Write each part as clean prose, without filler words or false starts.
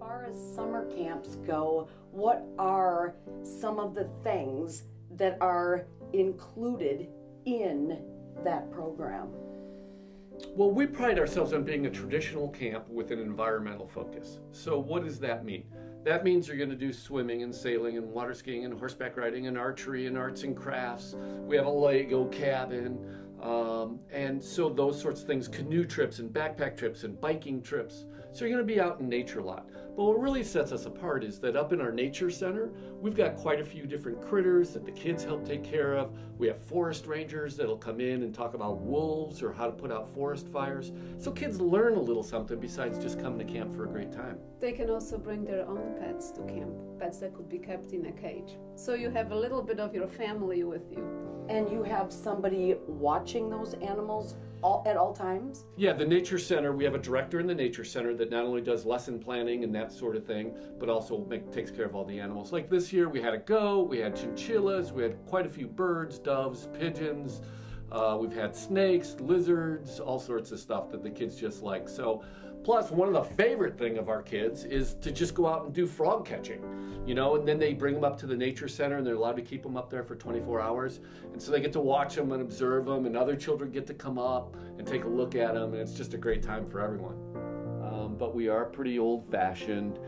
far as summer camps go, what are some of the things that are included in that program? Well, we pride ourselves on being a traditional camp with an environmental focus. So what does that mean? That means you're going to do swimming and sailing and water skiing and horseback riding and archery and arts and crafts. We have a Lego cabin. And so those sorts of things, canoe trips and backpack trips and biking trips. So you're going to be out in nature a lot. But what really sets us apart is that up in our nature center, we've got quite a few different critters that the kids help take care of. We have forest rangers that'll come in and talk about wolves or how to put out forest fires. So kids learn a little something besides just coming to camp for a great time. They can also bring their own pets to camp, pets that could be kept in a cage. So you have a little bit of your family with you. And you have somebody watching those animals at all times? Yeah, the Nature Center, we have a director in the Nature Center that not only does lesson planning and that sort of thing, but also takes care of all the animals. Like this year, we had a goat, we had chinchillas, we had quite a few birds, doves, pigeons. We've had snakes, lizards, all sorts of stuff that the kids just like. So, plus one of the favorite thing of our kids is to just go out and do frog catching, you know, and then they bring them up to the Nature Center and they're allowed to keep them up there for 24 hours. And so they get to watch them and observe them, and other children get to come up and take a look at them, and it's just a great time for everyone. But we are pretty old-fashioned.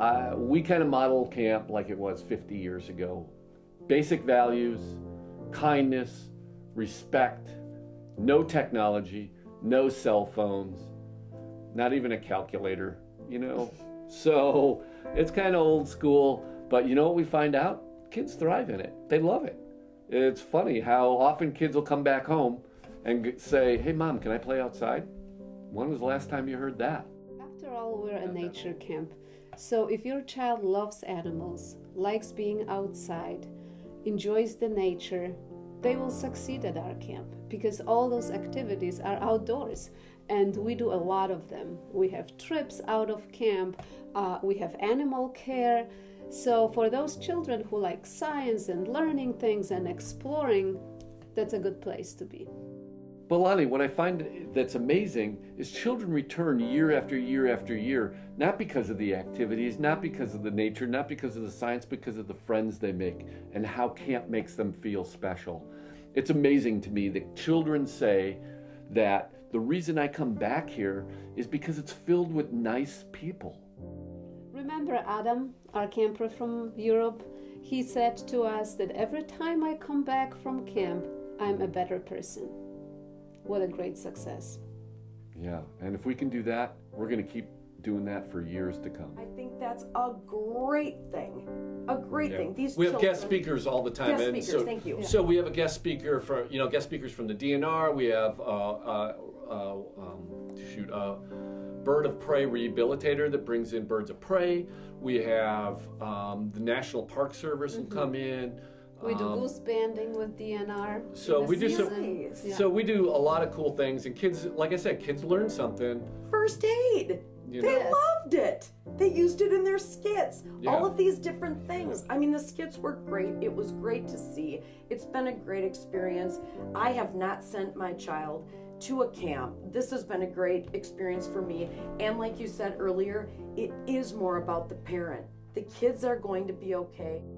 We kind of model camp like it was 50 years ago. Basic values, kindness, respect, no technology, no cell phones, not even a calculator, you know. So it's kind of old school, but you know what we find out? Kids thrive in it. They love it. It's funny how often kids will come back home and say, "Hey mom, can I play outside?" When was the last time you heard that? After all, we're a nature camp. So if your child loves animals, likes being outside, enjoys the nature, they will succeed at our camp because all those activities are outdoors and we do a lot of them. We have trips out of camp, we have animal care. So for those children who like science and learning things and exploring, that's a good place to be. But Lonnie, what I find that's amazing is children return year after year after year, not because of the activities, not because of the nature, not because of the science, because of the friends they make and how camp makes them feel special. It's amazing to me that children say that the reason I come back here is because it's filled with nice people. Remember Adam, our camper from Europe? He said to us that every time I come back from camp, I'm a better person. What a great success. Yeah, and if we can do that, we're going to keep doing that for years to come. I think that's a great thing. A great thing. We have guest speakers all the time. Guest speakers, thank you. So we have a guest speaker for, guest speakers from the DNR. We have bird of prey rehabilitator that brings in birds of prey. We have the National Park Service will come in. We do goose banding with DNR. So we do So we do a lot of cool things, and kids, like I said, kids learn something. First aid. They loved it. They used it in their skits. Yeah. All of these different things. I mean, the skits were great. It was great to see. It's been a great experience. I have not sent my child to a camp. This has been a great experience for me. And like you said earlier, it is more about the parent. The kids are going to be okay.